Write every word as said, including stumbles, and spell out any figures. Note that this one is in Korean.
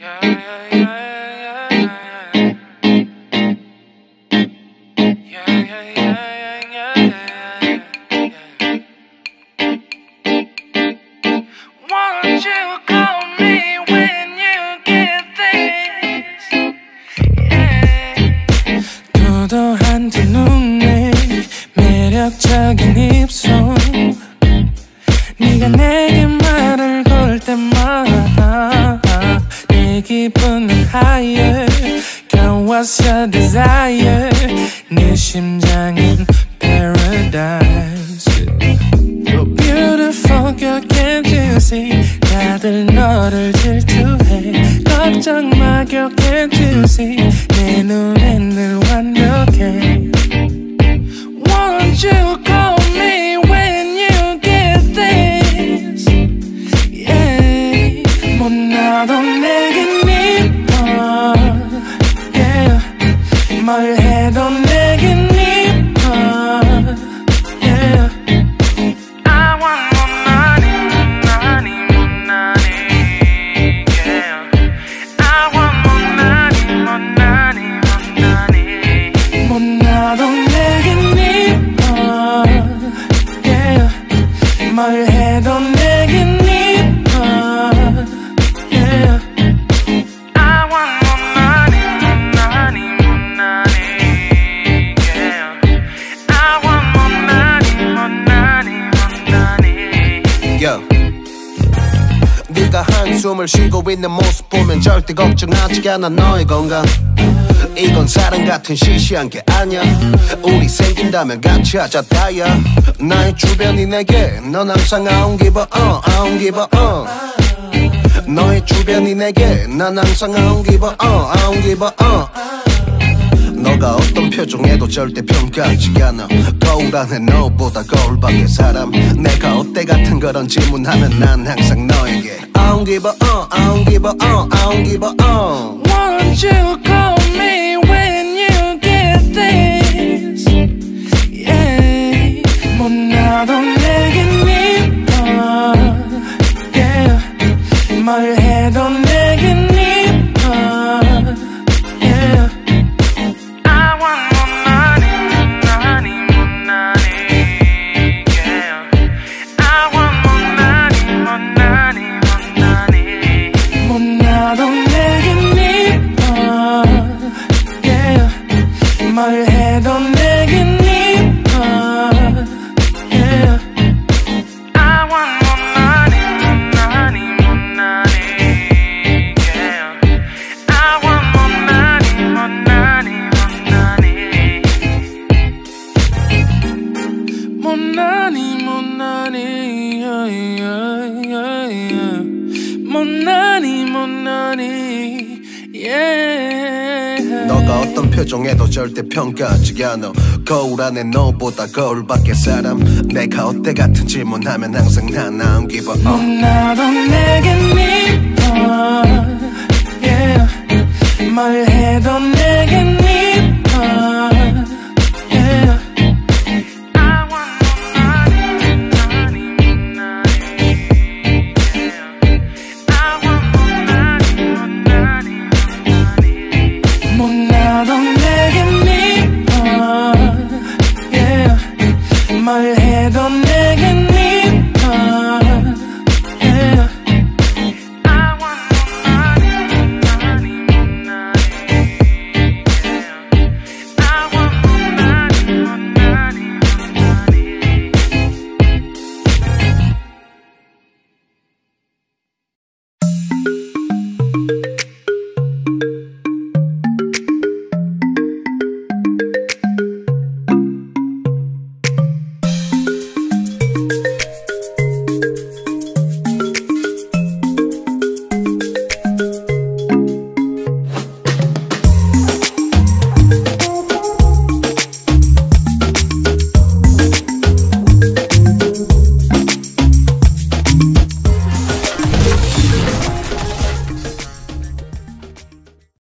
도도한 두 눈에 매력적인 입술 네가 내게 말을 걸 때마다 내 기분은 higher Girl what's your desire 내 심장은 paradise Oh beautiful girl can't you see 다들 너를 질투해 걱정 마 girl can't you see 내 눈엔 늘 완벽해 Won't you call me when you get this Yeah 못나도 내겐 이뻐 Yeah 뭘 해도 내겐 이뻐 Yeah I want more money, more money, more money Yeah I want more money, more money, more money 못나도 내겐 이뻐 Yeah 뭘 해도 내겐 이뻐 Yeah I want more money, more money, more money Yeah I want more money, more money, more money Yo. 네가 한숨을 쉬고 있는 모습 보면 절대 걱정하지 않아 너의 건강 이건 사랑 같은 시시한 게 아니야 우리 생긴다면 같이 하자 다야 나의 주변이 내게 넌 항상 I don't give a uh, I don't give a uh 너의 주변이 내게 난 항상 I don't give a uh, I don't give a uh 너가 어떤 표정에도 절대 평가하지 않아 거울 안에 너보다 거울 밖의 사람 내가 어때 같은 그런 질문하면 난 항상 너에게 I don't give a uh, I don't give a uh, I don't give a uh Won't you call me when you get this Yeah 못나도 내겐 이뻐 Yeah 뭘 해도 내겐 이뻐 Yeah I want more money, more money, more money Yeah I want more money, more money, more money 못나도 내겐 이뻐 Yeah 뭘 해도 내겐 이뻐 Yeah I want more money, more money, more money Yeah I want more money, more money, more money More money, more money yeah, yeah, yeah, yeah. More money, more money Yeah 너가 어떤 표정에도 절대 평가하지 않아 거울 안에 너보다 거울 밖의 사람 내가 어때 같은 질문하면 항상 난 I don't give a uh 못나도